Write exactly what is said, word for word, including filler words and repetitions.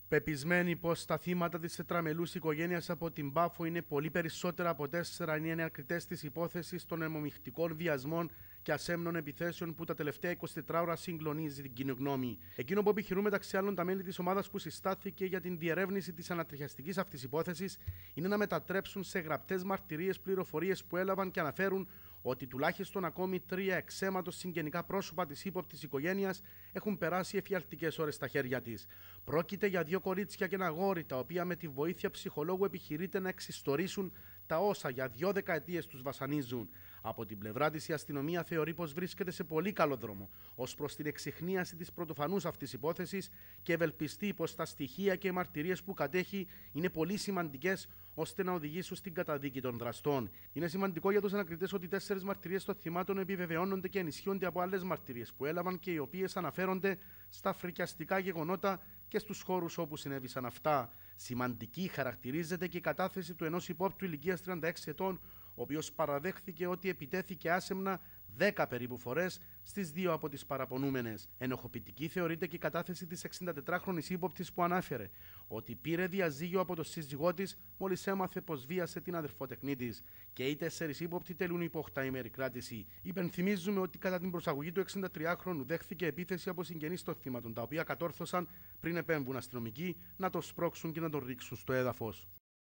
Πεπισμένοι πως τα θύματα της τετραμελούς οικογένειας από την Πάφο είναι πολύ περισσότερα από τέσσερα, είναι ανακριτές της υπόθεσης των αιμομιχτικών βιασμών και ασέμνων επιθέσεων που τα τελευταία εικοσιτέσσερις ώρα συγκλονίζει την κοινή γνώμη. Εκείνο που επιχειρούν μεταξύ άλλων τα μέλη της ομάδας που συστάθηκε για την διερεύνηση της ανατριχιαστικής αυτής υπόθεσης είναι να μετατρέψουν σε γραπτές μαρτυρίες πληροφορίες που έλαβαν και αναφέρουν ότι τουλάχιστον ακόμη τρία εξαίματος συγγενικά πρόσωπα της ύποπτης οικογένειας έχουν περάσει εφιαλτικές ώρες στα χέρια της. Πρόκειται για δύο κορίτσια και ένα αγόρι, τα οποία με τη βοήθεια ψυχολόγου επιχειρείται να εξιστορήσουν τα όσα για δύο δεκαετίες τους βασανίζουν. Από την πλευρά της, η αστυνομία θεωρεί πως βρίσκεται σε πολύ καλό δρόμο ως προς την εξιχνίαση της πρωτοφανούς αυτής υπόθεσης και ευελπιστεί πως τα στοιχεία και οι μαρτυρίες που κατέχει είναι πολύ σημαντικές ώστε να οδηγήσουν στην καταδίκη των δραστών. Είναι σημαντικό για τους ανακριτές ότι τέσσερις μαρτυρίες των θυμάτων επιβεβαιώνονται και ενισχύονται από άλλες μαρτυρίες που έλαβαν και οι οποίες αναφέρονται στα φρικιαστικά γεγονότα και στους χώρους όπου συνέβησαν αυτά. Σημαντική χαρακτηρίζεται και η κατάθεση του ενός υπόπτου ηλικίας τριάντα έξι ετών, ο οποίος παραδέχθηκε ότι επιτέθηκε άσεμνα δέκα περίπου φορές στις δύο από τις παραπονούμενες. Ενοχοποιητική θεωρείται και η κατάθεση της εξηντατετράχρονης ύποπτης που ανάφερε ότι πήρε διαζύγιο από τον σύζυγό της μόλις έμαθε πως βίασε την αδερφοτεχνή της. Και οι τέσσερις ύποπτοι τελούν υπό οχτάημερη κράτηση. Υπενθυμίζουμε ότι κατά την προσαγωγή του εξηντατριάχρονου δέχθηκε επίθεση από συγγενείς των θύματων, τα οποία κατόρθωσαν πριν επέμβουν αστυνομικοί να το σπρώξουν και να τον ρίξουν στο έδαφος.